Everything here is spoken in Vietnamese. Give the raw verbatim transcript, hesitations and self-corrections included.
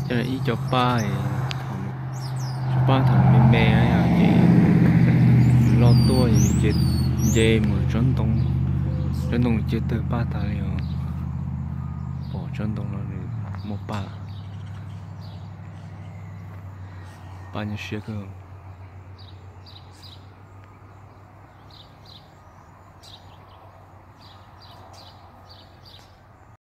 cho ý cho ba thì thằng cho ba thằng mẹ mẹ ấy à chị lo tua thì chị dê mà trốn đông trốn đông chị từ ba ta liền bỏ trốn đông là một ba ba nhà xe cơ